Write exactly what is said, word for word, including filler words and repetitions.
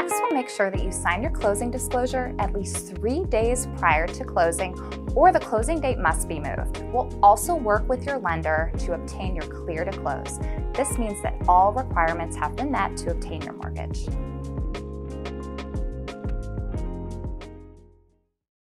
Next, we'll make sure that you sign your closing disclosure at least three days prior to closing, or the closing date must be moved. We'll also work with your lender to obtain your clear to close. This means that all requirements have been met to obtain your mortgage.